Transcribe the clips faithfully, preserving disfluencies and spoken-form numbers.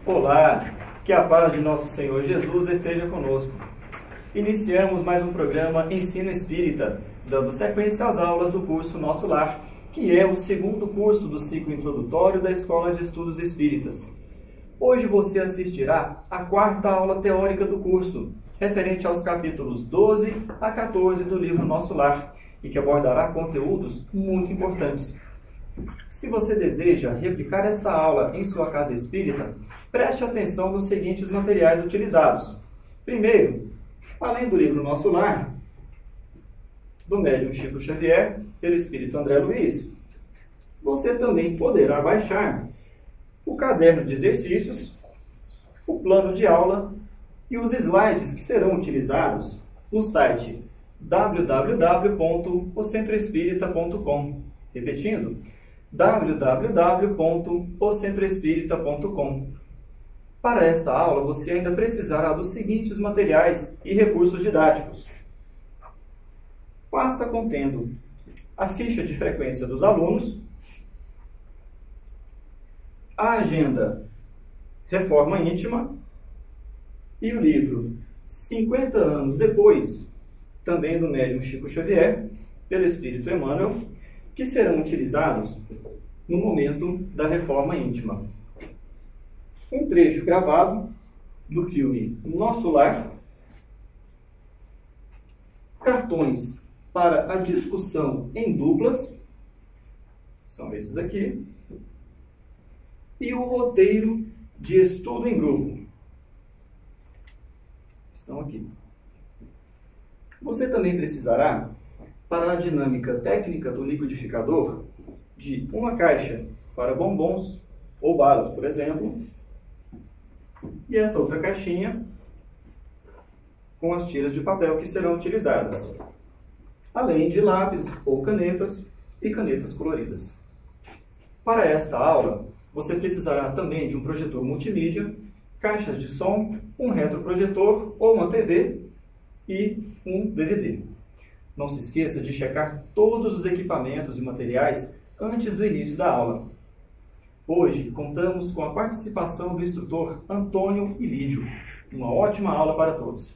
Olá, que a paz de nosso Senhor Jesus esteja conosco. Iniciamos mais um programa Ensino Espírita, dando sequência às aulas do curso Nosso Lar, que é o segundo curso do ciclo introdutório da Escola de Estudos Espíritas. Hoje você assistirá à quarta aula teórica do curso, referente aos capítulos doze a quatorze do livro Nosso Lar, e que abordará conteúdos muito importantes. Se você deseja replicar esta aula em sua casa espírita, preste atenção nos seguintes materiais utilizados. Primeiro, além do livro Nosso Lar, do médium Chico Xavier, pelo Espírito André Luiz, você também poderá baixar o caderno de exercícios, o plano de aula e os slides que serão utilizados no site w w w ponto o centro espírita ponto com. Repetindo, w w w ponto o centro espírita ponto com. Para esta aula, você ainda precisará dos seguintes materiais e recursos didáticos. Pasta contendo a ficha de frequência dos alunos, a agenda Reforma Íntima e o livro cinquenta anos depois, também do médium Chico Xavier, pelo Espírito Emmanuel, que serão utilizados no momento da Reforma Íntima. Um trecho gravado do filme Nosso Lar, cartões para a discussão em duplas, são esses aqui, e o roteiro de estudo em grupo. Estão aqui. Você também precisará, para a dinâmica técnica do liquidificador, de uma caixa para bombons ou balas, por exemplo, e esta outra caixinha com as tiras de papel que serão utilizadas, além de lápis ou canetas e canetas coloridas. Para esta aula, você precisará também de um projetor multimídia, caixas de som, um retroprojetor ou uma T V e um D V D. Não se esqueça de checar todos os equipamentos e materiais antes do início da aula. Hoje, contamos com a participação do instrutor Antônio e Lídio. Uma ótima aula para todos.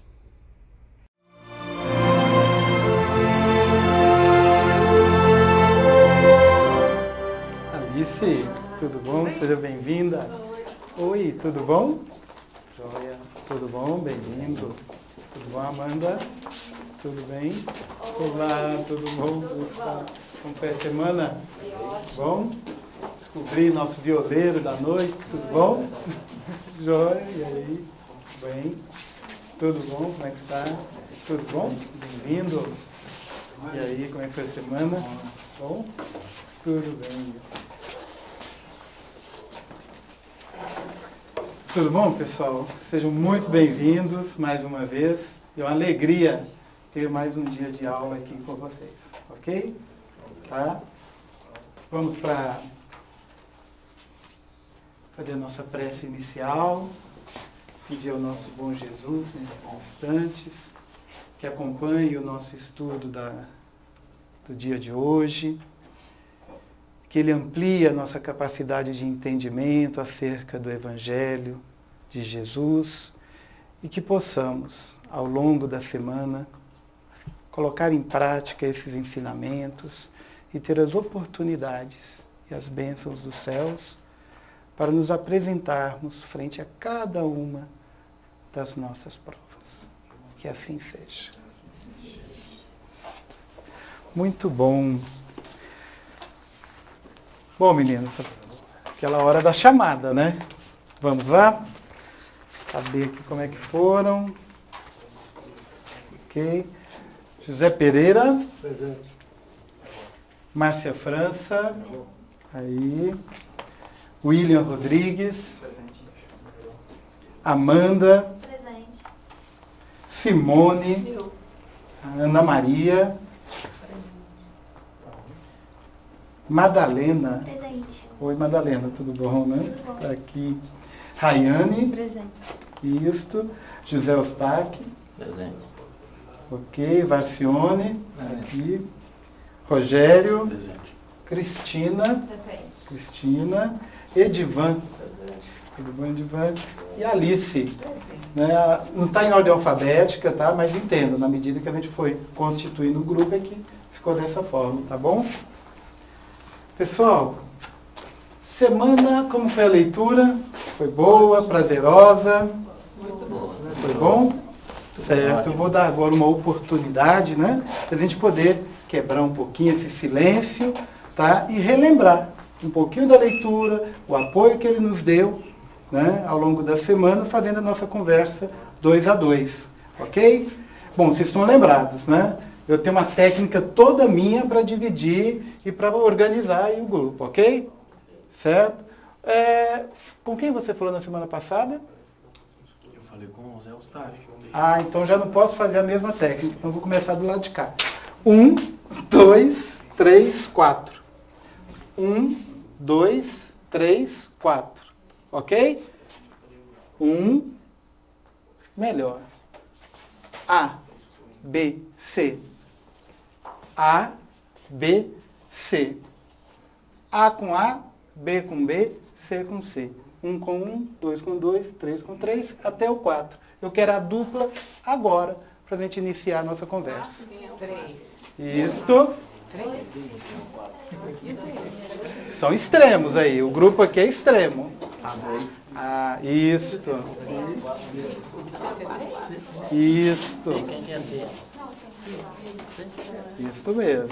Alice, tudo bom? Seja bem-vinda. Oi, tudo bom? Joia, tudo bom? Bem-vindo. Tudo bom, Amanda? Tudo bem? Olá, tudo bom? Como foi a semana? Bom? Descobri nosso violeiro da noite, tudo bom? Joia, e aí? Bem? Tudo bom? Como é que está? Tudo bom? Bem-vindo. E aí, como é que foi a semana? Bom? Tudo bem. Tudo bom, pessoal? Sejam muito bem-vindos mais uma vez. É uma alegria ter mais um dia de aula aqui com vocês, ok? Tá? Vamos para fazer a nossa prece inicial, pedir ao nosso bom Jesus nesses instantes, que acompanhe o nosso estudo da, do dia de hoje, que Ele amplie a nossa capacidade de entendimento acerca do Evangelho de Jesus e que possamos, ao longo da semana, colocar em prática esses ensinamentos e ter as oportunidades e as bênçãos dos céus para nos apresentarmos frente a cada uma das nossas provas. Que assim seja. Muito bom. Bom, meninos, aquela hora da chamada, né? Vamos lá? Saber aqui como é que foram. Ok. José Pereira. Presente. Márcia França. Aí. William Rodrigues. Presente. Amanda. Presente. Simone. Eu. Ana Maria. Madalena. Presente. Oi, Madalena, tudo bom, né? Tudo bom. Tá aqui. Rayane. Presente. Isto. José Eustáquio. Presente. Ok. Varcione. Presente. Aqui. Rogério. Presente. Cristina. Presente. Cristina, Edivan, Edivan, Edivan e Alice. Né? Não está em ordem alfabética, tá? Mas entendo, na medida que a gente foi constituindo o grupo é que ficou dessa forma, tá bom? Pessoal, semana, como foi a leitura? Foi boa, prazerosa? Foi bom? Certo, eu vou dar agora uma oportunidade, né? Para a gente poder quebrar um pouquinho esse silêncio, tá? E relembrar um pouquinho da leitura, o apoio que ele nos deu, né? Ao longo da semana, fazendo a nossa conversa dois a dois, ok? Bom, vocês estão lembrados, né? Eu tenho uma técnica toda minha para dividir e para organizar aí o grupo, ok? Certo? É, com quem você falou na semana passada? Eu falei com o Zé Eustáquio. Ah, então já não posso fazer a mesma técnica. Então vou começar do lado de cá. Um, dois, três, quatro. Um, dois, três, quatro. Ok? Um, melhor. A, B, C. A, B, C. A com A, B com B, C com C. Um com um, dois com dois, três com três, até o quatro. Eu quero a dupla agora, para a gente iniciar a nossa conversa. Isso. São extremos aí. O grupo aqui é extremo. Ah, isto. Isto. Isto mesmo.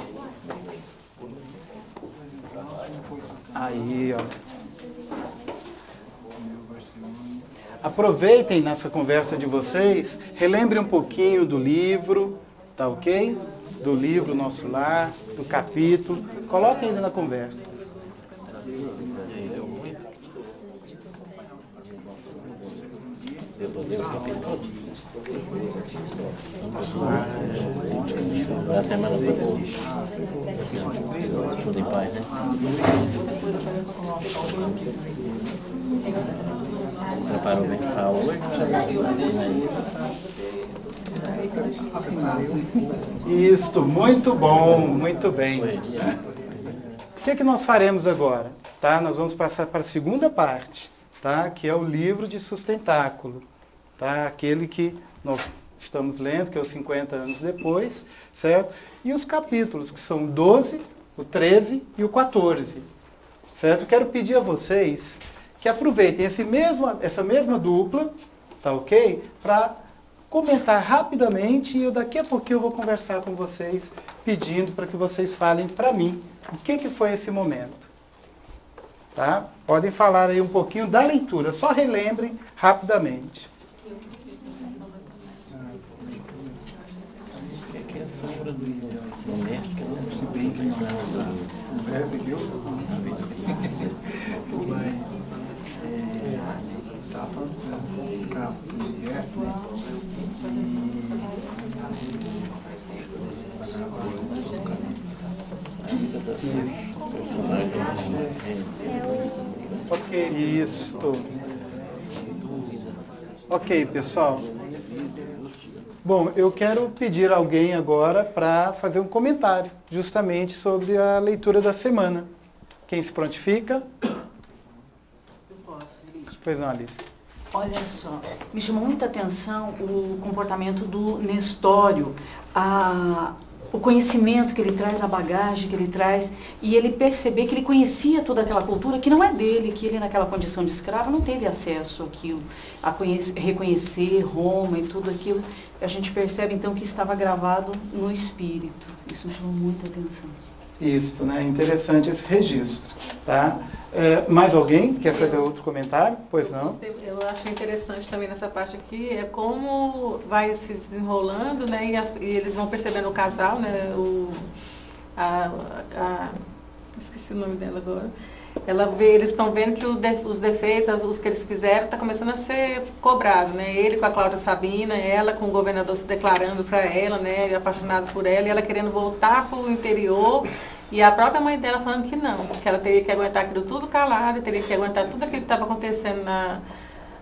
Aí, ó. Aproveitem nessa conversa de vocês, relembrem um pouquinho do livro, tá ok? Do livro Nosso Lar, do capítulo. Coloquem ele na conversa. Vai até semana passada. Show de paz, né? Preparou bem para hoje? Isto, muito bom, muito bem. O que é que nós faremos agora? Tá? Nós vamos passar para a segunda parte, tá? Que é o livro de sustentáculo. Tá? Aquele que nós estamos lendo, que é os cinquenta anos depois, certo? E os capítulos, que são doze, o treze e o quatorze. Certo? Eu quero pedir a vocês que aproveitem esse mesmo, essa mesma dupla, tá ok? Para comentar rapidamente e eu, daqui a pouquinho eu vou conversar com vocês, pedindo para que vocês falem para mim o que, que foi esse momento. Tá? Podem falar aí um pouquinho da leitura, só relembrem rapidamente. Que é a sombra do momento que não se bem que não é usado. O verbo viu? Estava falando com os escravos do deserto, né? Ok, isto. Ok, pessoal. Bom, eu quero pedir a alguém agora para fazer um comentário justamente sobre a leitura da semana. Quem se prontifica? Eu posso, Lídia. Pois não, Alice. Olha só, me chamou muita atenção o comportamento do Nestório, a, o conhecimento que ele traz, a bagagem que ele traz, e ele perceber que ele conhecia toda aquela cultura que não é dele, que ele naquela condição de escravo não teve acesso àquilo, a conhecer, reconhecer Roma e tudo aquilo. A gente percebe então que estava gravado no espírito. Isso me chamou muita atenção. Isso, né? Interessante esse registro, tá? É, mais alguém quer fazer outro comentário? Pois não? Eu achei interessante também nessa parte aqui, é como vai se desenrolando, né? E, as, e eles vão percebendo o casal, né? O, a, a, esqueci o nome dela agora. Ela vê, eles estão vendo que o def, os defeitos, os que eles fizeram, está começando a ser cobrado, né? Ele com a Cláudia Sabina, ela com o governador se declarando para ela, né? Apaixonado por ela, e ela querendo voltar para o interior, e a própria mãe dela falando que não, que ela teria que aguentar aquilo tudo calado, teria que aguentar tudo aquilo que estava acontecendo na,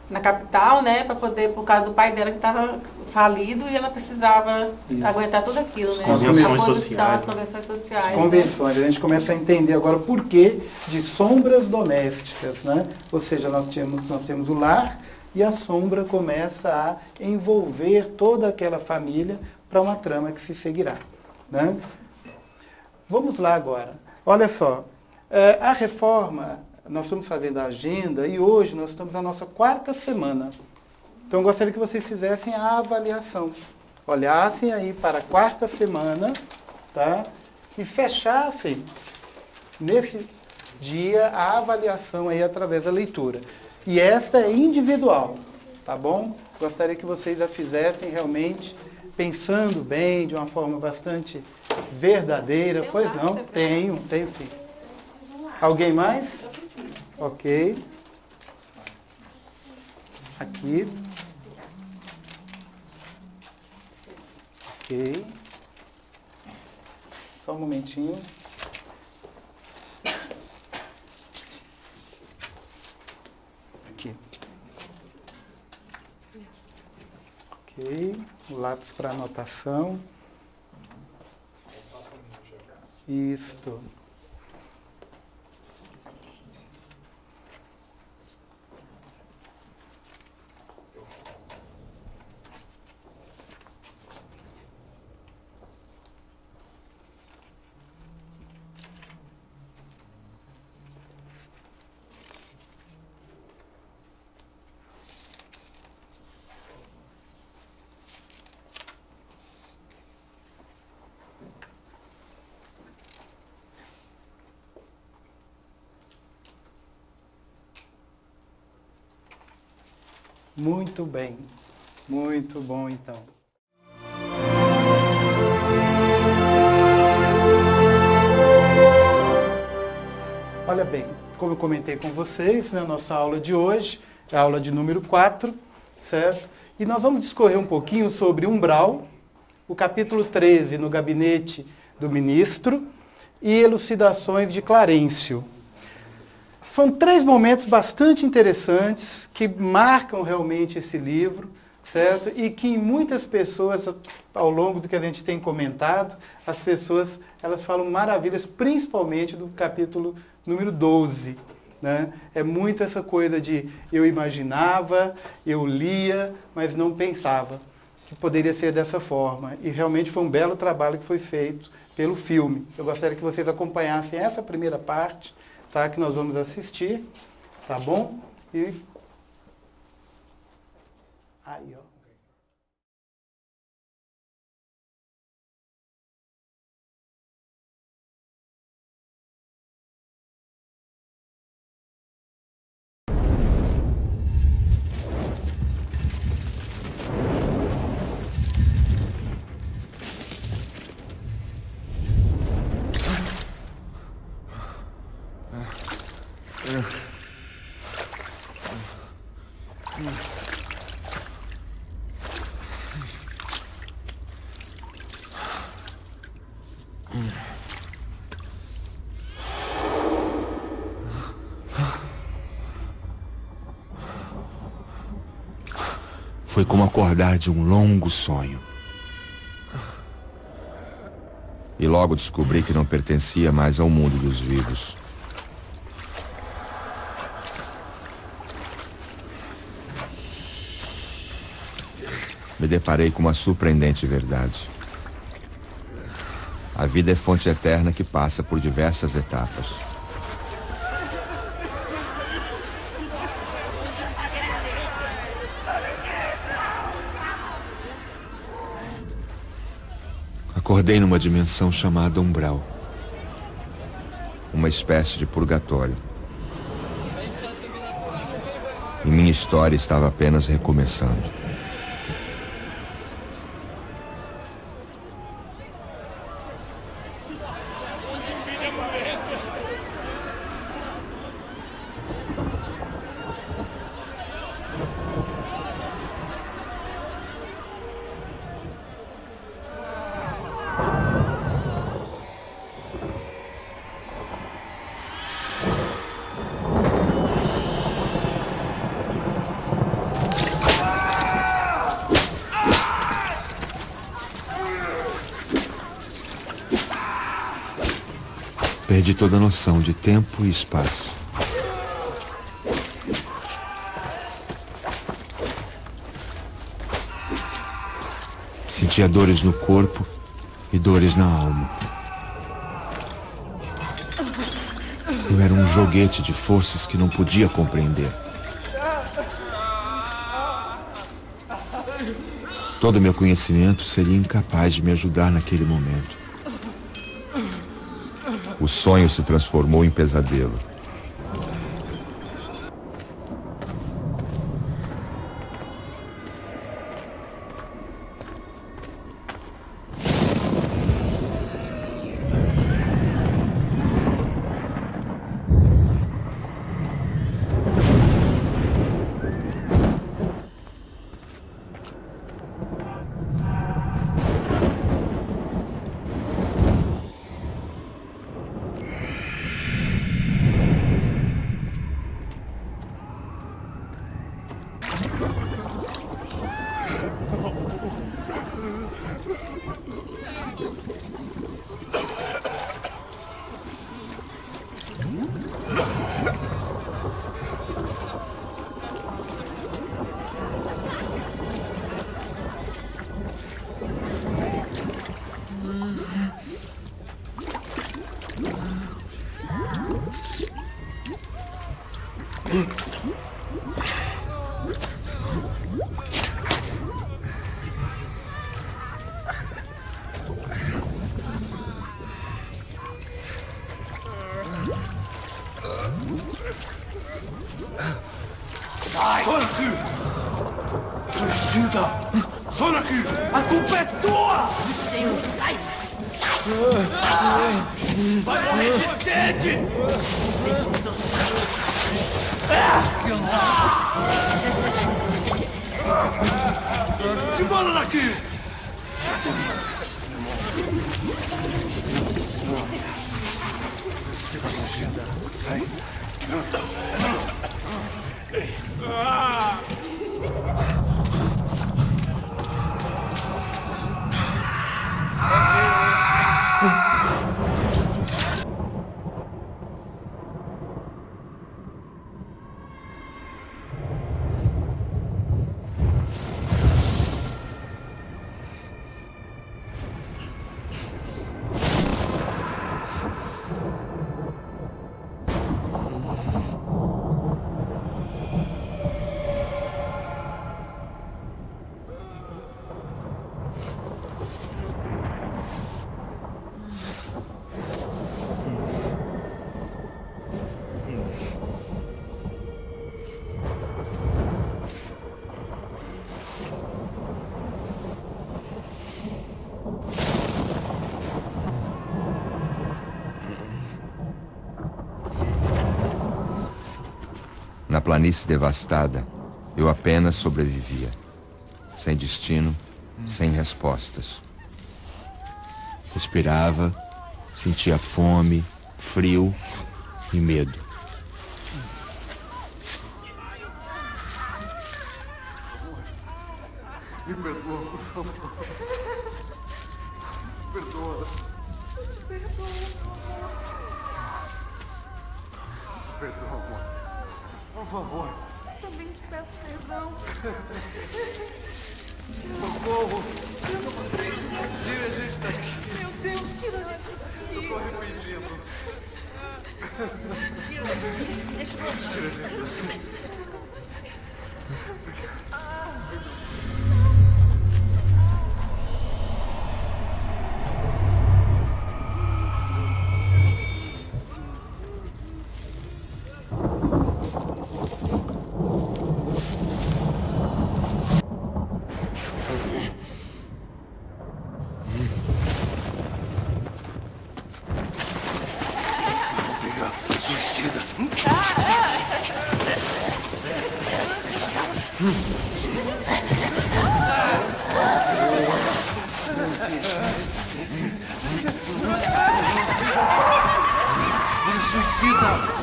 na capital, né, para poder, por causa do pai dela que estava falido e ela precisava Isso. aguentar tudo aquilo, As né? convenções A condição, sociais, as né? convenções sociais. As né? convenções. A gente começa a entender agora o porquê de sombras domésticas, né? Ou seja, nós temos, nós temos o lar e a sombra começa a envolver toda aquela família para uma trama que se seguirá, né? Vamos lá agora. Olha só, é, a reforma, nós estamos fazendo a agenda e hoje nós estamos na nossa quarta semana. Então eu gostaria que vocês fizessem a avaliação. Olhassem aí para a quarta semana, tá? E fechassem nesse dia a avaliação aí através da leitura. E esta é individual, tá bom? Gostaria que vocês a fizessem realmente pensando bem, de uma forma bastante verdadeira. Tem um Pois lápis, não? né, Tenho, tenho sim. Alguém mais? Ok. Aqui. Ok. Só um momentinho. Aqui. Ok. O lápis para anotação. Isto. Muito bem. Muito bom, então. Olha bem, como eu comentei com vocês, né, nossa aula de hoje é a aula de número quatro, certo? E nós vamos discorrer um pouquinho sobre umbral, o capítulo treze no gabinete do ministro e elucidações de Clarencio. São três momentos bastante interessantes que marcam realmente esse livro, certo? E que em muitas pessoas, ao longo do que a gente tem comentado, as pessoas elas falam maravilhas, principalmente do capítulo número doze. Né? É muito essa coisa de eu imaginava, eu lia, mas não pensava que poderia ser dessa forma. E realmente foi um belo trabalho que foi feito pelo filme. Eu gostaria que vocês acompanhassem essa primeira parte, tá, que nós vamos assistir, tá bom? E aí, ó. Foi como acordar de um longo sonho. E logo descobri que não pertencia mais ao mundo dos vivos. Me deparei com uma surpreendente verdade. A vida é fonte eterna que passa por diversas etapas. Acordei numa dimensão chamada umbral. Uma espécie de purgatório. E minha história estava apenas recomeçando. Perdi toda a noção de tempo e espaço. Sentia dores no corpo e dores na alma. Eu era um joguete de forças que não podia compreender. Todo meu conhecimento seria incapaz de me ajudar naquele momento. O sonho se transformou em pesadelo. Suicida! Sono aqui! A culpa é tua! Sai! Sai! Vai morrer de sede! Se embora daqui! Se suicida! Sai! Ah! Na planície devastada, eu apenas sobrevivia. Sem destino, sem respostas. Respirava, sentia fome, frio e medo. Me perdoa, por favor. Perdoa. Eu te perdoo. Perdoa, amor. Por favor. Também te peço perdão. Socorro. Tira você. Tira a gente daqui. Meu Deus, tira a gente daqui. Eu tô arrependido. Tira a gente daqui. Tira a gente daqui. Suicida. Suicida.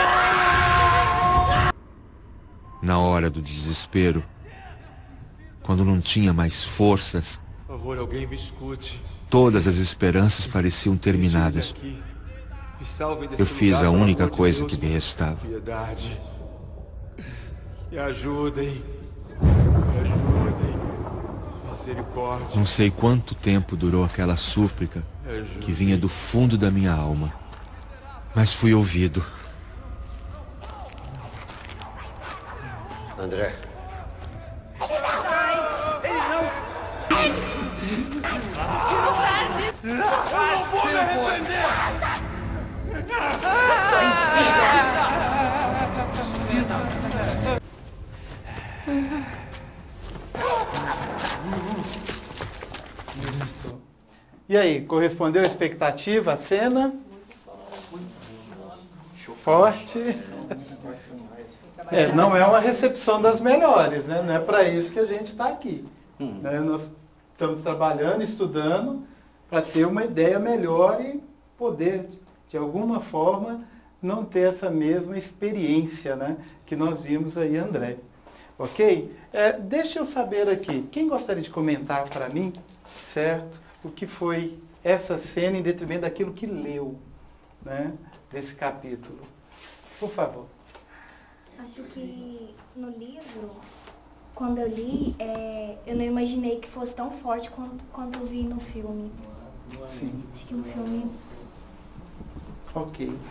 Na hora do desespero, quando não tinha mais forças, Por favor, alguém me escute. todas as esperanças pareciam terminadas. Aqui. Me salvem desse Eu fiz lugar, a pelo única amor de coisa Deus, que me restava. Piedade. Me ajudem. Me ajudem. Misericórdia. Não sei quanto tempo durou aquela súplica Me ajudem. que vinha do fundo da minha alma, mas fui ouvido. André. Eu não vou me arrepender! E aí, correspondeu à expectativa, a cena? Forte. É, não é uma recepção das melhores, né? Não é para isso que a gente está aqui. Né? Nós estamos trabalhando, estudando, para ter uma ideia melhor e poder, de alguma forma, não ter essa mesma experiência, né, que nós vimos aí, André. Ok? É, deixa eu saber aqui, quem gostaria de comentar para mim, certo, o que foi essa cena em detrimento daquilo que leu, né, desse capítulo? Por favor. Acho que no livro, quando eu li, é, eu não imaginei que fosse tão forte quanto, quanto eu vi no filme. Sim. Acho que no filme... Ok.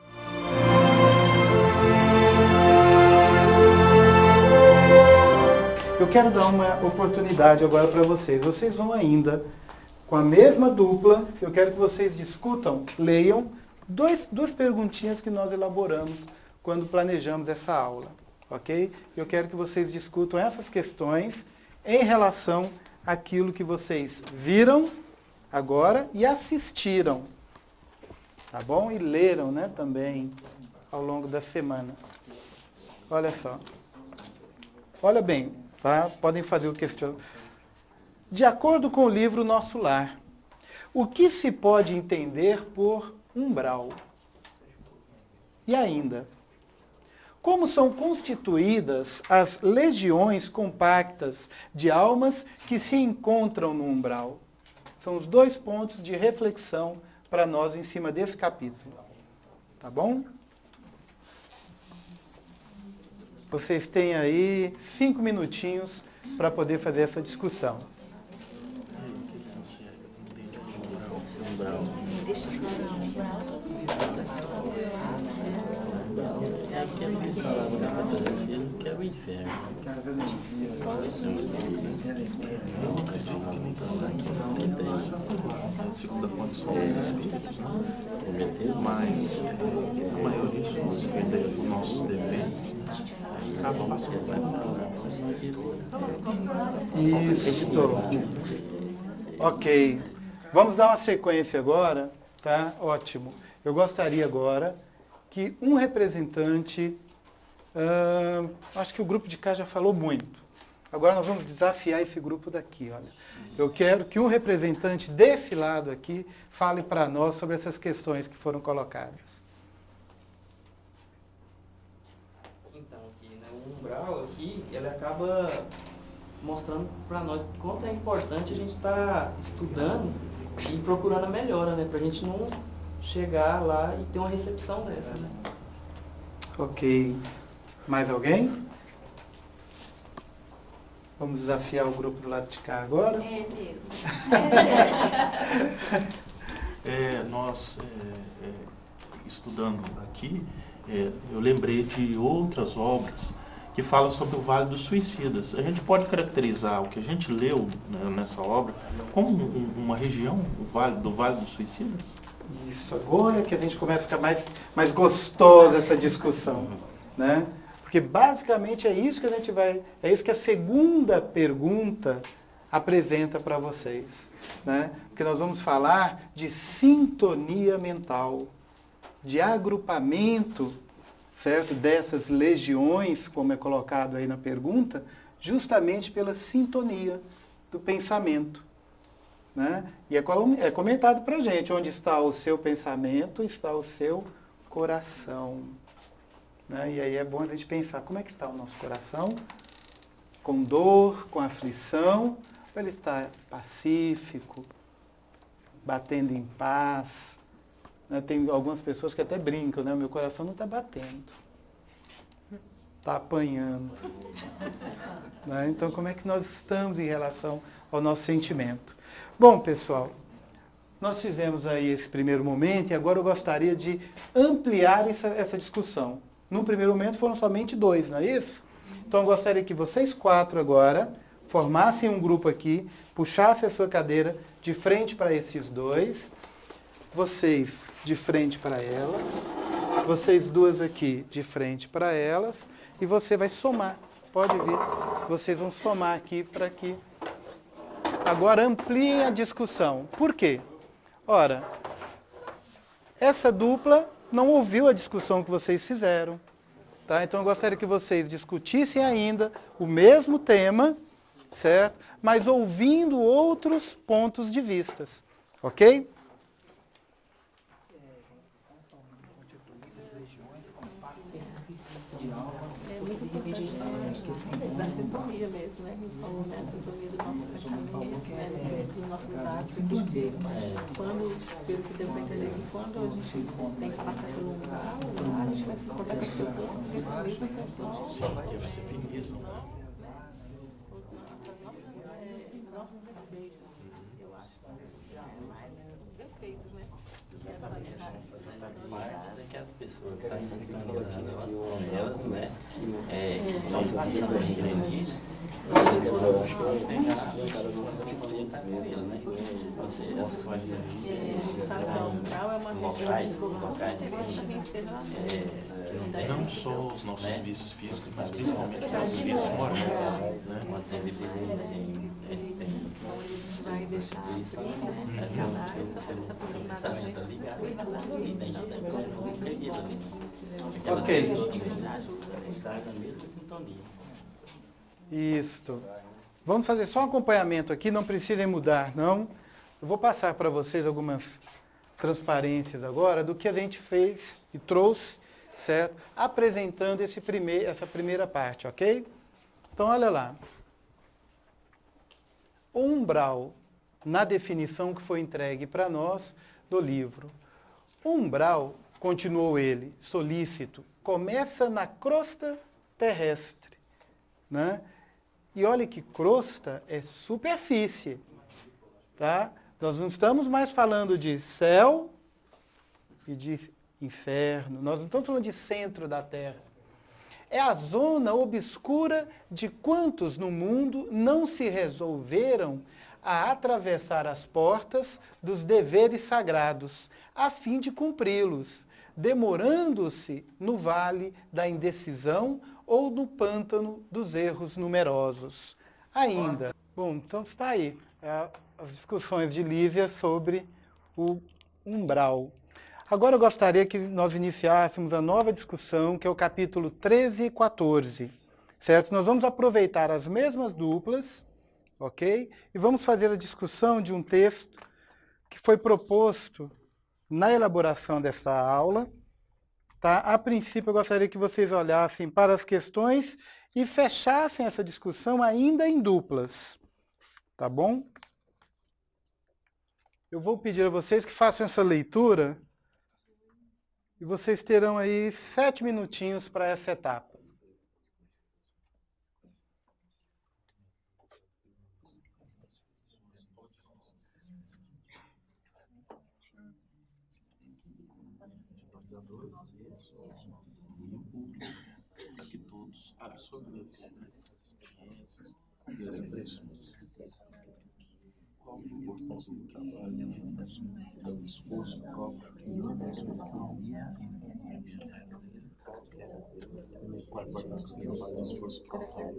Eu quero dar uma oportunidade agora para vocês. Vocês vão ainda, com a mesma dupla, eu quero que vocês discutam, leiam, dois, duas perguntinhas que nós elaboramos quando planejamos essa aula, ok? Eu quero que vocês discutam essas questões em relação àquilo que vocês viram agora e assistiram, tá bom? E leram, né, também ao longo da semana. Olha só. Olha bem, tá? Podem fazer o questionamento. De acordo com o livro Nosso Lar, o que se pode entender por umbral? E ainda, como são constituídas as legiões compactas de almas que se encontram no umbral? São os dois pontos de reflexão para nós em cima desse capítulo. Tá bom? Vocês têm aí cinco minutinhos para poder fazer essa discussão. É aquilo que falava na fotografia, que é o inferno. Segunda condição dos espíritos, mas a maioria de nós perdemos nossos defeitos, acaba passando. Isso. Ok. Vamos dar uma sequência agora, tá? Ótimo. Eu gostaria agora que um representante, uh, acho que o grupo de cá já falou muito. Agora nós vamos desafiar esse grupo daqui, olha. Eu quero que um representante desse lado aqui fale para nós sobre essas questões que foram colocadas. Então, aqui, né, o umbral aqui, ele acaba mostrando para nós quanto é importante a gente estar tá estudando e procurando a melhora, né, para a gente não chegar lá e ter uma recepção dessa, né? Ok. Mais alguém? Vamos desafiar o grupo do lado de cá agora? É mesmo. É, nós, é, é, estudando aqui, é, eu lembrei de outras obras que falam sobre o Vale dos Suicidas. A gente pode caracterizar o que a gente leu, né, nessa obra como um, uma região, o vale, do Vale dos Suicidas? Isso, agora que a gente começa a ficar mais, mais gostosa essa discussão, né? Porque basicamente é isso que a gente vai, é isso que a segunda pergunta apresenta para vocês, né? Porque nós vamos falar de sintonia mental, de agrupamento, certo? Dessas legiões, como é colocado aí na pergunta, justamente pela sintonia do pensamento. Né? E é comentado para a gente, onde está o seu pensamento, está o seu coração. Né? E aí é bom a gente pensar, como é que está o nosso coração? com dor, com aflição, ou ele está pacífico, batendo em paz? Né? Tem algumas pessoas que até brincam, né? O meu coração não está batendo, está apanhando. Né? Então, como é que nós estamos em relação ao nosso sentimento? Bom, pessoal, nós fizemos aí esse primeiro momento e agora eu gostaria de ampliar essa, essa discussão. Num primeiro momento foram somente dois, não é isso? Então eu gostaria que vocês quatro agora formassem um grupo aqui, puxassem a sua cadeira de frente para esses dois, vocês de frente para elas, vocês duas aqui de frente para elas, e você vai somar. Pode vir, vocês vão somar aqui para que... Agora ampliem a discussão. Por quê? Ora, essa dupla não ouviu a discussão que vocês fizeram. Tá? Então eu gostaria que vocês discutissem ainda o mesmo tema, certo? Mas ouvindo outros pontos de vistas. Ok? É muito importante da sintonia mesmo, né? A gente falou, né? A sintonia dos nossos pensamentos, né? Dos nossos dados, porque quando, pelo que deu para entender, quando a gente tem que passar pelo umbral, a gente vai se encontrar com as pessoas que se sintonizam com os nossos defeitos. Nossos defeitos, eu acho que é mais os defeitos, né? É que as pessoas que estão sintonizando elas, né? É, nossa disciplina nisso. Eu acho que as suas locais, locais não só os nossos vícios físicos, mas principalmente os nossos vícios morais, né? Vai deixar abrir, né? Canais para se aproximar da gente. Ok. Isso. Vamos fazer só um acompanhamento aqui, não precisem mudar, não. Eu vou passar para vocês algumas transparências agora do que a gente fez e trouxe, certo? Apresentando esse primeir, essa primeira parte, ok? Então, olha lá. O umbral, na definição que foi entregue para nós do livro. O umbral, continuou ele, solícito, começa na crosta terrestre, né? E olha que crosta é superfície, tá? Nós não estamos mais falando de céu e de inferno, nós não estamos falando de centro da terra. É a zona obscura de quantos no mundo não se resolveram a atravessar as portas dos deveres sagrados, a fim de cumpri-los, demorando-se no vale da indecisão ou no pântano dos erros numerosos. Ainda. Bom, então está aí é, as discussões de Lívia sobre o umbral. Agora eu gostaria que nós iniciássemos a nova discussão, que é o capítulo treze e quatorze, certo? Nós vamos aproveitar as mesmas duplas, ok? E vamos fazer a discussão de um texto que foi proposto na elaboração desta aula. Tá? A princípio, eu gostaria que vocês olhassem para as questões e fechassem essa discussão ainda em duplas. Tá bom? Eu vou pedir a vocês que façam essa leitura e vocês terão aí sete minutinhos para essa etapa. Para que todos absorvam essas experiências e as impressões. Qual a importância do trabalho, do esforço próprio, qual a importância do trabalho, do esforço próprio,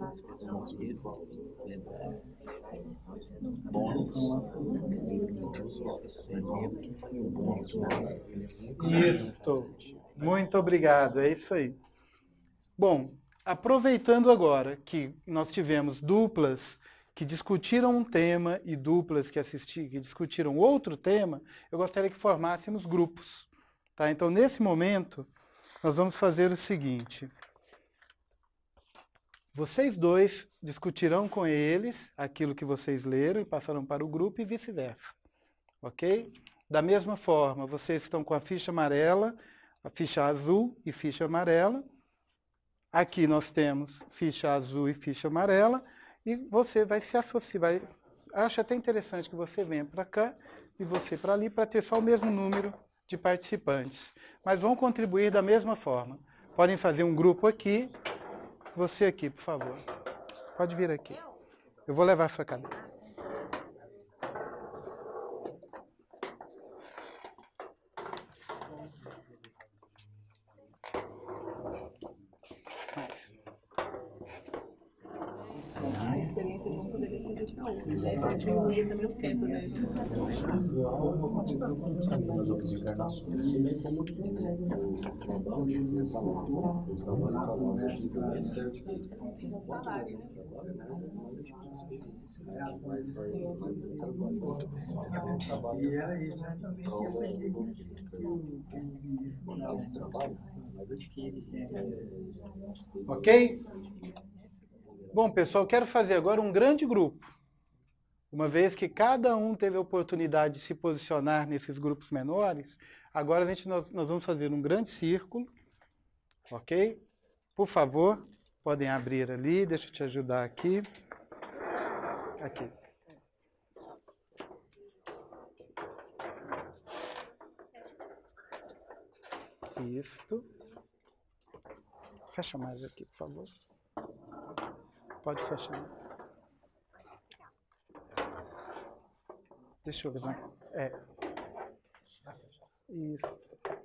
Isso. Muito obrigado, é isso aí. Bom, aproveitando agora que nós tivemos duplas que discutiram um tema e duplas que, assisti, que discutiram outro tema, eu gostaria que formássemos grupos. Tá? Então, nesse momento, nós vamos fazer o seguinte. vocês dois discutirão com eles aquilo que vocês leram e passarão para o grupo e vice-versa. Ok? Da mesma forma, vocês estão com a ficha amarela, a ficha azul e ficha amarela. Aqui nós temos ficha azul e ficha amarela. E você vai se associar. Vai, acho até interessante que você venha para cá e você para ali para ter só o mesmo número de participantes. Mas vão contribuir da mesma forma. Podem fazer um grupo aqui. Você aqui, por favor. Pode vir aqui. Eu vou levar a sua cadeira. A experiência de um poderia ser diferente. Né? Para diminuir também o tempo, né? Nas outras encarnações, como que E era exatamente essa ideia que ok? Bom, pessoal, quero fazer agora um grande grupo. Uma vez que cada um teve a oportunidade de se posicionar nesses grupos menores, agora a gente, nós, nós vamos fazer um grande círculo, ok? Por favor, podem abrir ali, deixa eu te ajudar aqui. Aqui. Isto. Fecha mais aqui, por favor. Pode fechar. Deixa eu ver. É. Isso.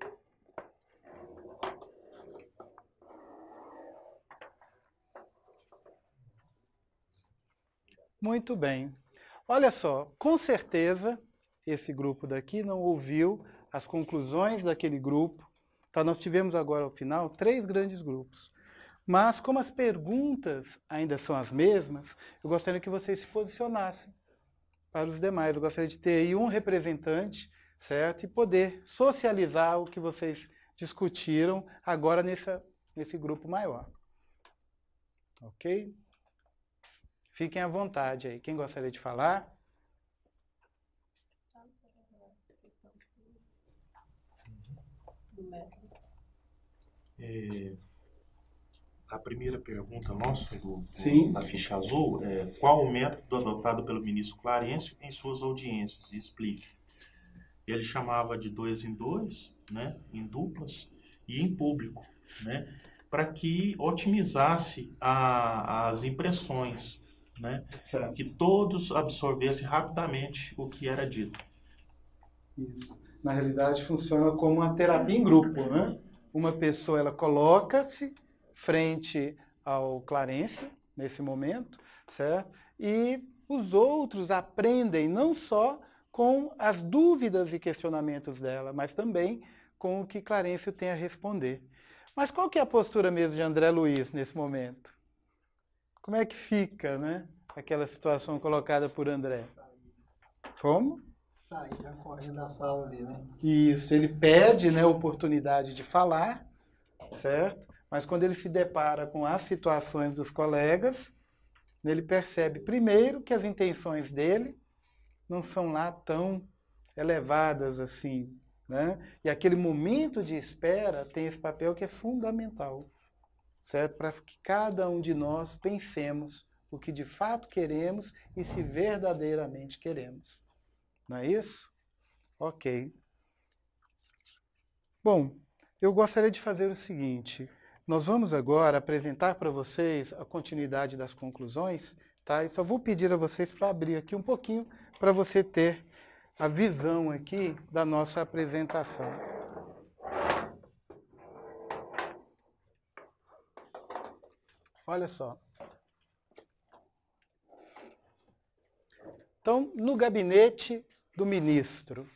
Muito bem. Olha só, com certeza esse grupo daqui não ouviu as conclusões daquele grupo. Então, nós tivemos agora, ao final, três grandes grupos. Mas, como as perguntas ainda são as mesmas, eu gostaria que vocês se posicionassem para os demais. Eu gostaria de ter aí um representante, certo? E poder socializar o que vocês discutiram agora nessa, nesse grupo maior. Ok? Fiquem à vontade aí. Quem gostaria de falar? É, a primeira pergunta nossa, do, Sim. da ficha azul, é qual o método adotado pelo ministro Clarencio em suas audiências? Explique. Ele chamava de dois em dois, né, em duplas e em público, né, para que otimizasse a, as impressões, né, que todos absorvessem rapidamente o que era dito. Isso. Na realidade, funciona como uma terapia em grupo, né? Uma pessoa, ela coloca-se frente ao Clarencio, nesse momento, certo? E os outros aprendem não só com as dúvidas e questionamentos dela, mas também com o que Clarencio tem a responder. Mas qual que é a postura mesmo de André Luiz nesse momento? Como é que fica, né? Aquela situação colocada por André? Como? Sai, já corre da sala ali, né? Isso, ele pede, né, oportunidade de falar, certo? Mas quando ele se depara com as situações dos colegas, ele percebe, primeiro, que as intenções dele não são lá tão elevadas assim, né? E aquele momento de espera tem esse papel que é fundamental, certo? Para que cada um de nós pensemos o que de fato queremos e se verdadeiramente queremos. Não é isso? Ok. Bom, eu gostaria de fazer o seguinte. Nós vamos agora apresentar para vocês a continuidade das conclusões, tá? E só vou pedir a vocês para abrir aqui um pouquinho para você ter a visão aqui da nossa apresentação. Olha só. Então, no gabinete do ministro,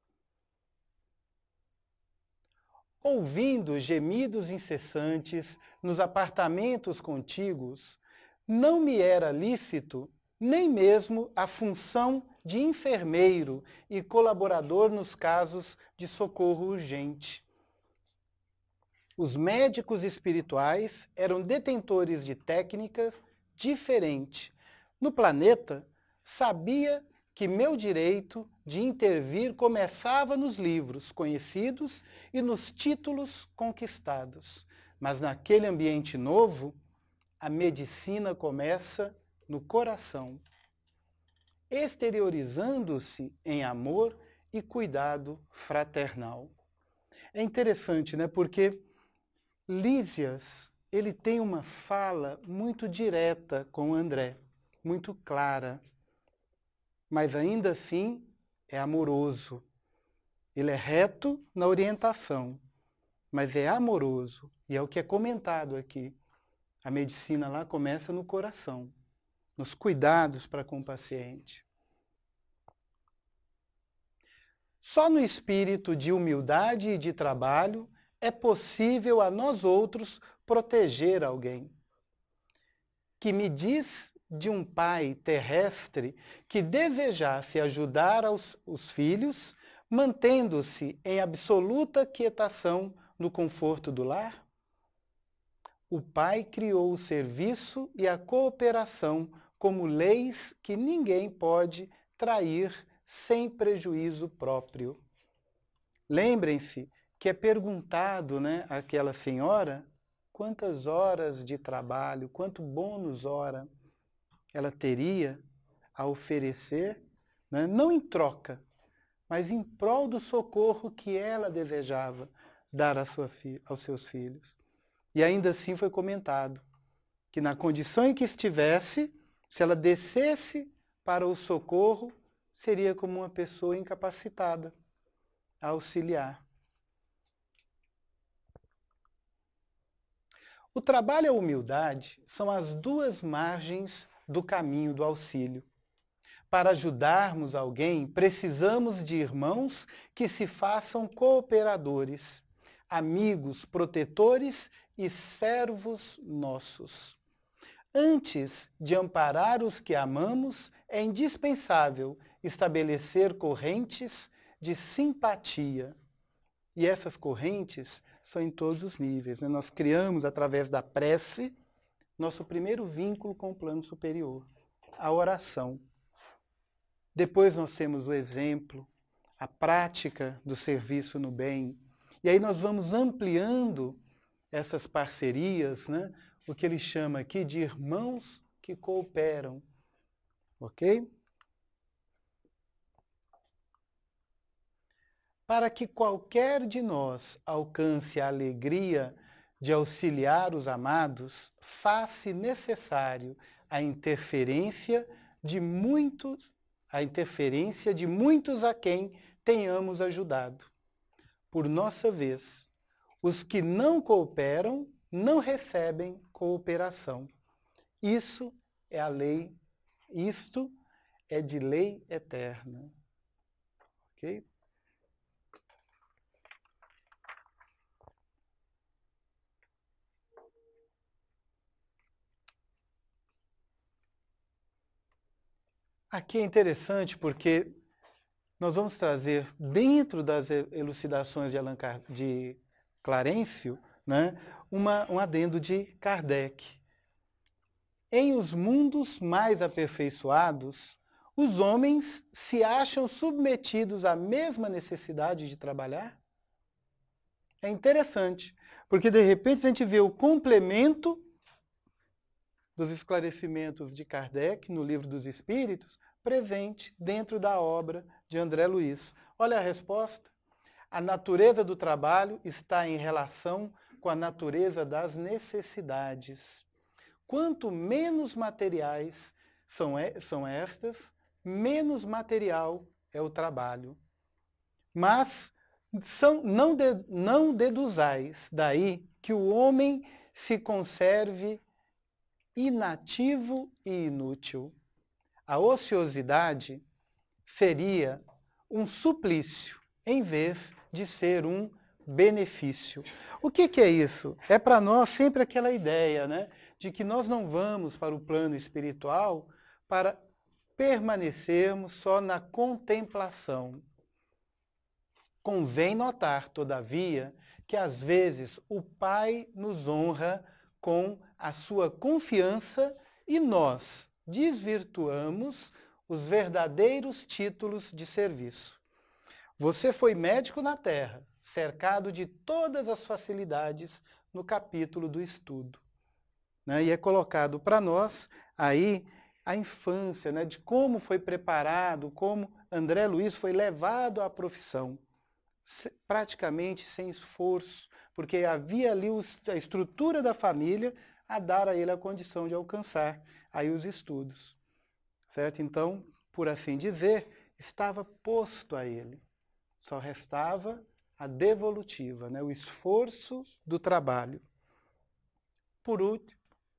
ouvindo gemidos incessantes nos apartamentos contíguos, não me era lícito nem mesmo a função de enfermeiro e colaborador nos casos de socorro urgente. Os médicos espirituais eram detentores de técnicas diferentes. No planeta, sabia que meu direito de intervir começava nos livros conhecidos e nos títulos conquistados. Mas naquele ambiente novo, a medicina começa no coração, exteriorizando-se em amor e cuidado fraternal. É interessante, né? Porque Lísias, ele tem uma fala muito direta com André, muito clara, mas ainda assim é amoroso. Ele é reto na orientação, mas é amoroso, e é o que é comentado aqui. A medicina lá começa no coração, nos cuidados para com o paciente. Só no espírito de humildade e de trabalho é possível a nós outros proteger alguém. Que me diz de um pai terrestre que desejasse ajudar aos, os filhos, mantendo-se em absoluta quietação no conforto do lar? O pai criou o serviço e a cooperação como leis que ninguém pode trair sem prejuízo próprio. Lembrem-se que é perguntado, né, àquela senhora quantas horas de trabalho, quanto bônus hora ela teria a oferecer, né, não em troca, mas em prol do socorro que ela desejava dar a sua fi- aos seus filhos. E ainda assim foi comentado que na condição em que estivesse, se ela descesse para o socorro, seria como uma pessoa incapacitada a auxiliar. O trabalho e a humildade são as duas margens do caminho do auxílio. Para ajudarmos alguém, precisamos de irmãos que se façam cooperadores, amigos, protetores e servos nossos. Antes de amparar os que amamos, é indispensável estabelecer correntes de simpatia. E essas correntes são em todos os níveis, né? Nós criamos, através da prece, nosso primeiro vínculo com o plano superior, a oração. Depois nós temos o exemplo, a prática do serviço no bem. E aí nós vamos ampliando essas parcerias, né? O que ele chama aqui de irmãos que cooperam. Ok? Para que qualquer de nós alcance a alegria de auxiliar os amados, faz-se necessário a interferência de muitos, a interferência de muitos a quem tenhamos ajudado. Por nossa vez, os que não cooperam não recebem cooperação. Isso é a lei, isto é de lei eterna. Ok? Aqui é interessante porque nós vamos trazer, dentro das elucidações de, Allan Car- de Clarencio, né, uma, um adendo de Kardec. Em os mundos mais aperfeiçoados, os homens se acham submetidos à mesma necessidade de trabalhar? É interessante, porque de repente a gente vê o complemento dos esclarecimentos de Kardec no Livro dos Espíritos, presente dentro da obra de André Luiz. Olha a resposta. A natureza do trabalho está em relação com a natureza das necessidades. Quanto menos materiais são, são estas, menos material é o trabalho. Mas são, não, de, não deduzais daí que o homem se conserve inativo e inútil. A ociosidade seria um suplício, em vez de ser um benefício. O que, que é isso? É para nós sempre aquela ideia, né, de que nós não vamos para o plano espiritual para permanecermos só na contemplação. Convém notar, todavia, que às vezes o Pai nos honra com a sua confiança e nós desvirtuamos os verdadeiros títulos de serviço. Você foi médico na terra, cercado de todas as facilidades no capítulo do estudo. Né? E é colocado para nós aí a infância, né? De como foi preparado, como André Luiz foi levado à profissão, praticamente sem esforço, porque havia ali a estrutura da família a dar a ele a condição de alcançar aí os estudos. Certo? Então, por assim dizer, estava posto a ele. Só restava a devolutiva, né? O esforço do trabalho. Por último,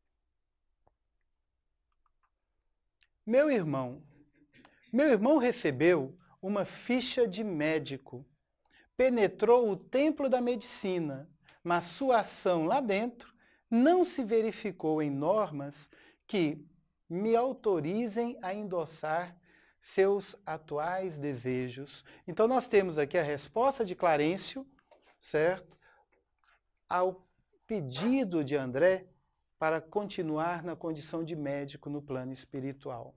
meu irmão, meu irmão recebeu uma ficha de médico, penetrou o templo da medicina, mas sua ação lá dentro não se verificou em normas que me autorizem a endossar seus atuais desejos. Então nós temos aqui a resposta de Clarencio, certo? Ao pedido de André para continuar na condição de médico no plano espiritual.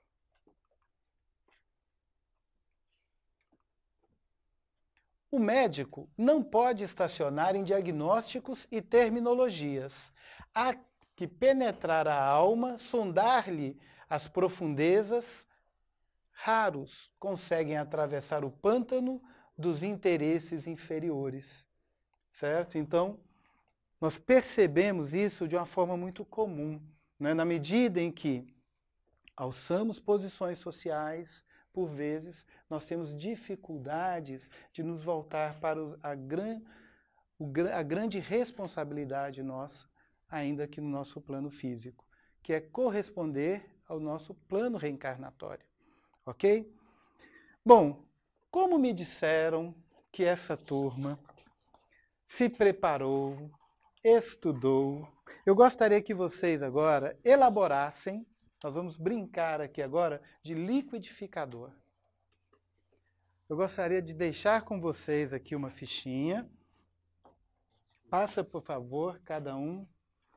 O médico não pode estacionar em diagnósticos e terminologias. Há que penetrar a alma, sondar-lhe as profundezas. Raros conseguem atravessar o pântano dos interesses inferiores. Certo? Então, nós percebemos isso de uma forma muito comum, né? Na medida em que alçamos posições sociais, por vezes, nós temos dificuldades de nos voltar para a, gran, a grande responsabilidade nossa, ainda que no nosso plano físico, que é corresponder ao nosso plano reencarnatório. Ok? Bom, como me disseram que essa turma se preparou, estudou, eu gostaria que vocês agora elaborassem. Nós vamos brincar aqui agora de liquidificador. Eu gostaria de deixar com vocês aqui uma fichinha. Passa, por favor, cada um.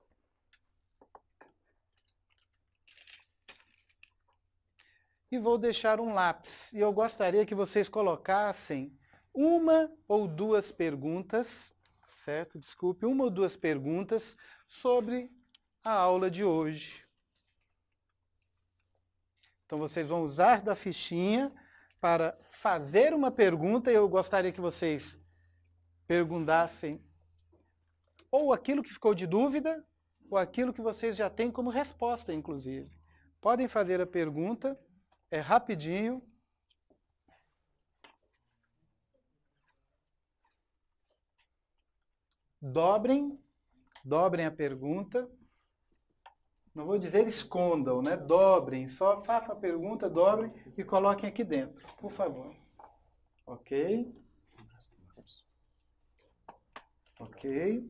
E vou deixar um lápis. E eu gostaria que vocês colocassem uma ou duas perguntas, certo? Desculpe, uma ou duas perguntas sobre a aula de hoje. Então, vocês vão usar da fichinha para fazer uma pergunta e eu gostaria que vocês perguntassem ou aquilo que ficou de dúvida ou aquilo que vocês já têm como resposta, inclusive. Podem fazer a pergunta, é rapidinho. Dobrem, dobrem a pergunta. Não vou dizer escondam, né? Dobrem, só façam a pergunta, dobrem e coloquem aqui dentro, por favor. Ok? Ok.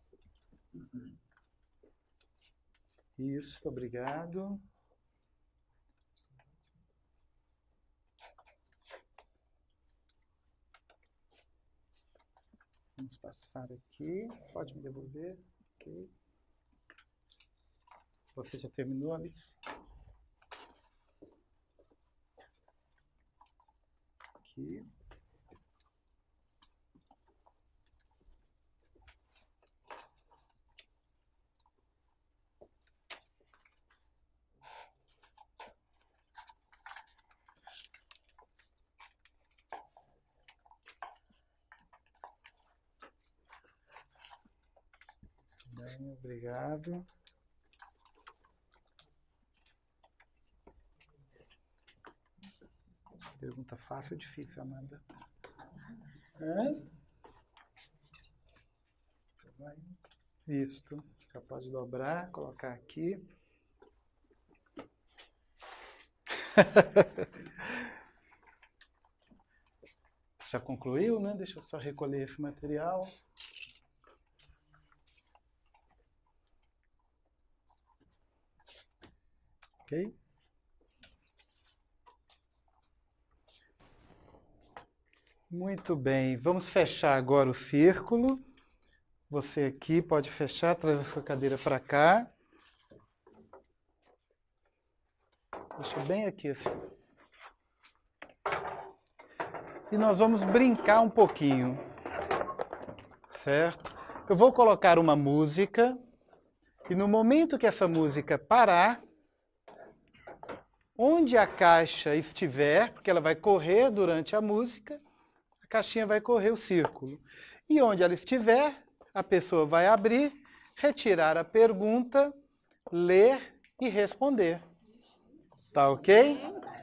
Isso, obrigado. Vamos passar aqui. Pode me devolver. Ok. Você já terminou, Alice? Aqui. Bem, obrigado. Pergunta fácil ou difícil, Amanda? É? Isso. Já pode dobrar, colocar aqui. Já concluiu, né? Deixa eu só recolher esse material. Ok? Muito bem, vamos fechar agora o círculo. Você aqui pode fechar, traz a sua cadeira para cá. Deixa bem aqui assim. E nós vamos brincar um pouquinho, certo? Eu vou colocar uma música e no momento que essa música parar, onde a caixa estiver, porque ela vai correr durante a música, a caixinha vai correr o círculo. E onde ela estiver, a pessoa vai abrir, retirar a pergunta, ler e responder. Tá ok?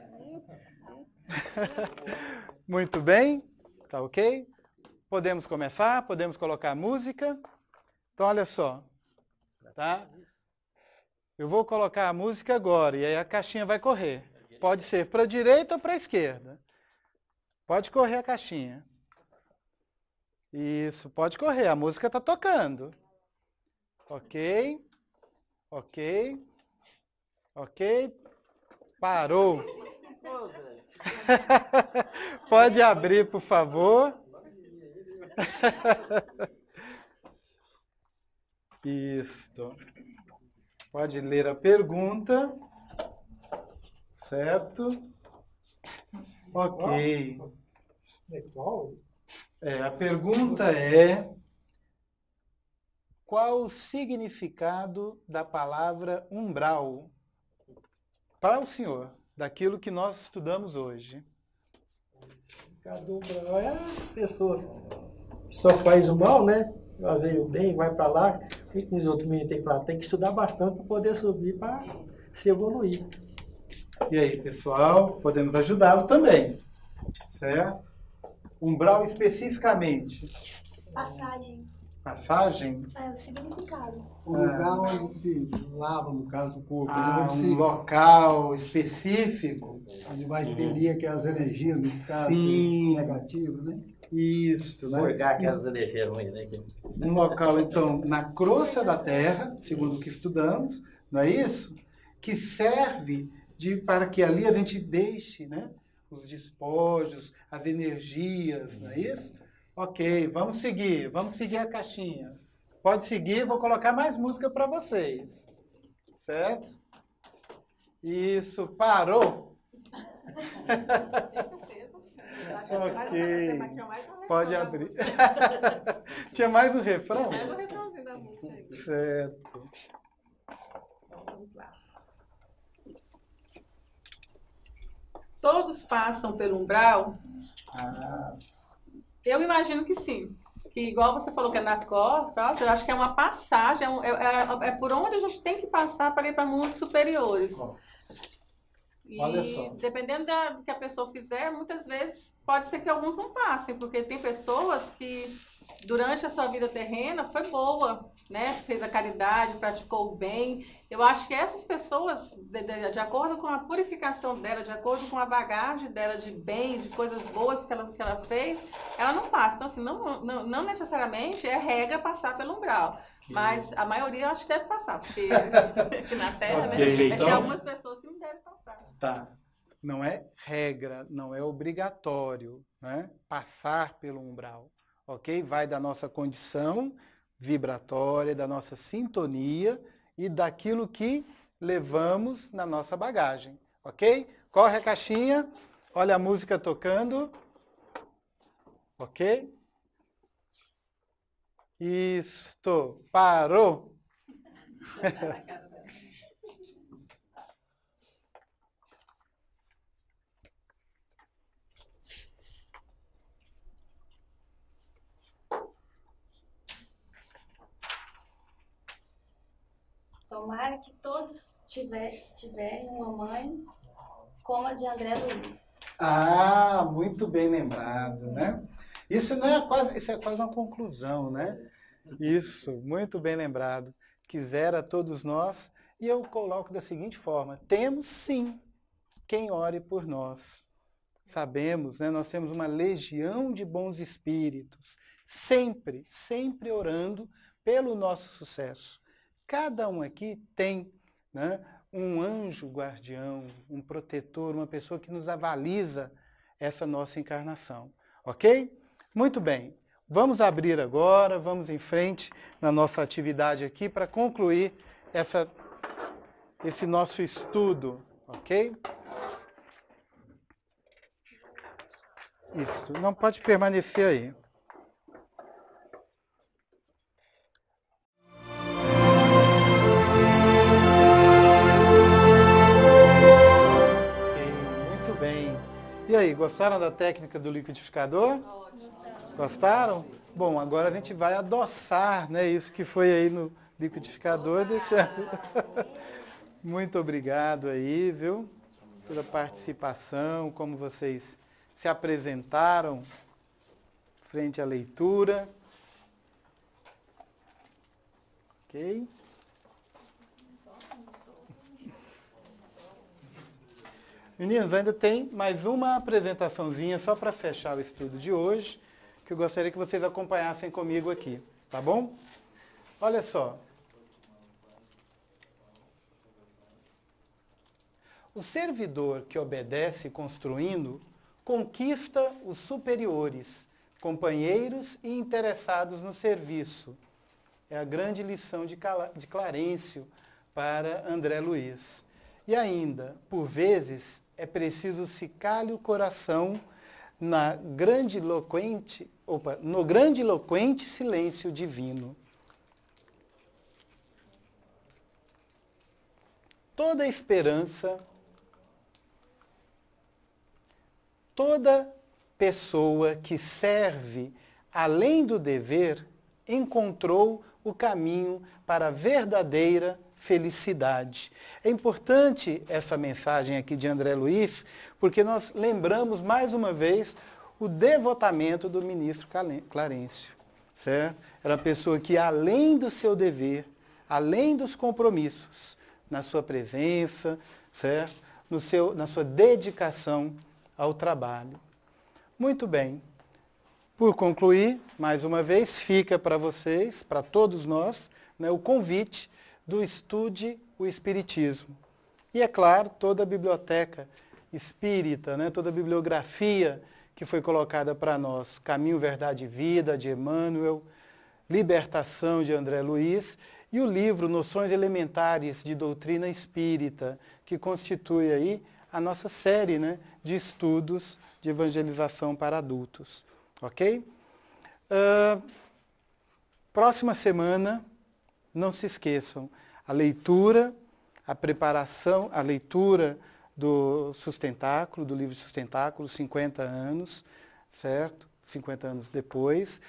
Muito bem, tá ok? Podemos começar, podemos colocar a música. Então, olha só, tá? Eu vou colocar a música agora e aí a caixinha vai correr. Pode ser para a direita ou para a esquerda. Pode correr a caixinha. Isso, pode correr, a música está tocando. Ok, ok, ok, parou. Pode abrir, por favor. Isso. Pode ler a pergunta. Certo? Ok. É, a pergunta é: qual o significado da palavra umbral para o senhor, daquilo que nós estudamos hoje? O umbral é a pessoa que só faz o mal, né? Ela veio bem, vai para lá. O que os outros meninos têm que falar? Tem que estudar bastante para poder subir, para se evoluir. E aí, pessoal, podemos ajudá-lo também, certo? Umbral especificamente. Passagem. Passagem? É o significado. O lugar onde se lava, no caso, o corpo. Ah, onde um se, local específico. onde vai expelir aquelas energias, nesse caso, Sim. negativas, né? Isso, né? Purgar aquelas energias ruins, né? Um local, então, na crosta da Terra, segundo o que estudamos, não é isso? Que serve de, para que ali a gente deixe, né, os despojos, as energias, não é isso? Ok, vamos seguir, vamos seguir a caixinha. Pode seguir, vou colocar mais música para vocês. Certo? Isso, parou. Ok, pode abrir. Tinha mais um refrão? É o refrãozinho da música aí. Certo. Então, vamos lá. Todos passam pelo umbral? Ah. Eu imagino que sim. Que igual você falou que é na corda, eu acho que é uma passagem, é, um, é, é, é por onde a gente tem que passar para ir para mundos superiores. Oh. E Olha só. dependendo da, do que a pessoa fizer, muitas vezes pode ser que alguns não passem, porque tem pessoas que durante a sua vida terrena foi boa, né? Fez a caridade, praticou o bem. Eu acho que essas pessoas, de, de, de acordo com a purificação dela, de acordo com a bagagem dela de bem, de coisas boas que ela, que ela fez, ela não passa. Então, assim, não, não, não necessariamente é regra passar pelo umbral. Mas a maioria eu acho que deve passar, porque aqui na Terra, okay, né? Mas então, tem algumas pessoas que não devem passar. Tá. Não é regra, não é obrigatório, né? Passar pelo umbral. Ok? Vai da nossa condição vibratória, da nossa sintonia e daquilo que levamos na nossa bagagem. Ok? Corre a caixinha, olha a música tocando. Ok? Isto, parou. Tomara que todos tiver, tiverem uma mãe como a de André Luiz. Ah, muito bem lembrado, né? Isso não é quase, isso é quase uma conclusão, né? Isso, muito bem lembrado. Quisera todos nós, e eu coloco da seguinte forma: temos sim quem ore por nós. Sabemos, né? Nós temos uma legião de bons espíritos, sempre, sempre orando pelo nosso sucesso. Cada um aqui tem, né, um anjo guardião, um protetor, uma pessoa que nos avaliza essa nossa encarnação. Ok? Muito bem. Vamos abrir agora, vamos em frente na nossa atividade aqui para concluir essa, esse nosso estudo, ok? Isso, não pode permanecer aí. Ok, muito bem. E aí, gostaram da técnica do liquidificador? Gostaram? Bom, agora a gente vai adoçar, né, isso que foi aí no liquidificador, deixando. Muito obrigado aí, viu? Pela participação, como vocês se apresentaram frente à leitura. Ok? Meninos, ainda tem mais uma apresentaçãozinha só para fechar o estudo de hoje, que eu gostaria que vocês acompanhassem comigo aqui, tá bom? Olha só. O servidor que obedece construindo conquista os superiores, companheiros e interessados no serviço. É a grande lição de Clarencio para André Luiz. E ainda, por vezes, é preciso secar-lhe o coração na grandiloquente, opa, no grandiloquente silêncio divino. Toda esperança, toda pessoa que serve além do dever encontrou o caminho para a verdadeira felicidade. É importante essa mensagem aqui de André Luiz, porque nós lembramos mais uma vez o devotamento do ministro Clarencio, certo? Era uma pessoa que, além do seu dever, além dos compromissos, na sua presença, certo? No seu, na sua dedicação ao trabalho. Muito bem. Por concluir, mais uma vez, fica para vocês, para todos nós, né, o convite do Estude o Espiritismo. E, é claro, toda a biblioteca espírita, né, toda a bibliografia que foi colocada para nós, Caminho, Verdade e Vida, de Emmanuel, Libertação, de André Luiz, e o livro Noções Elementares de Doutrina Espírita, que constitui aí a nossa série, né, de estudos de evangelização para adultos. Ok? Uh, próxima semana, não se esqueçam, a leitura, a preparação, a leitura do Sustentáculo, do livro Sustentáculo, cinquenta anos, certo? cinquenta anos depois.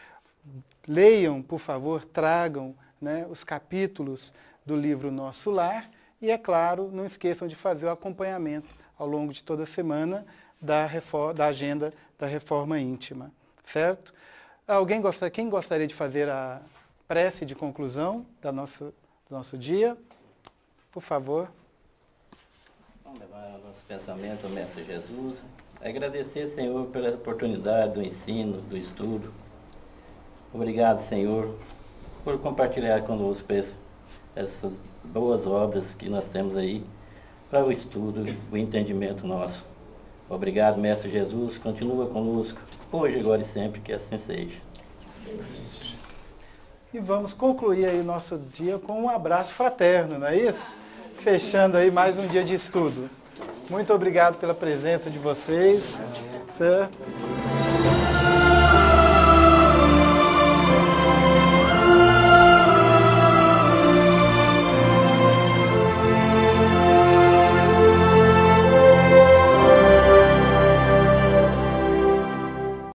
Leiam, por favor, tragam, né, os capítulos do livro Nosso Lar e, é claro, não esqueçam de fazer o acompanhamento ao longo de toda a semana da, reforma, da agenda da Reforma Íntima, certo? Alguém gostaria, quem gostaria de fazer a prece de conclusão da nossa, do nosso dia? Por favor. Vamos levar o nosso pensamento ao Mestre Jesus. Agradecer, Senhor, pela oportunidade do ensino, do estudo. Obrigado, Senhor, por compartilhar conosco essas boas obras que nós temos aí para o estudo, o entendimento nosso. Obrigado, Mestre Jesus. Continua conosco, hoje, agora e sempre, que assim seja. E vamos concluir aí nosso dia com um abraço fraterno, não é isso? Fechando aí mais um dia de estudo. Muito obrigado pela presença de vocês, certo?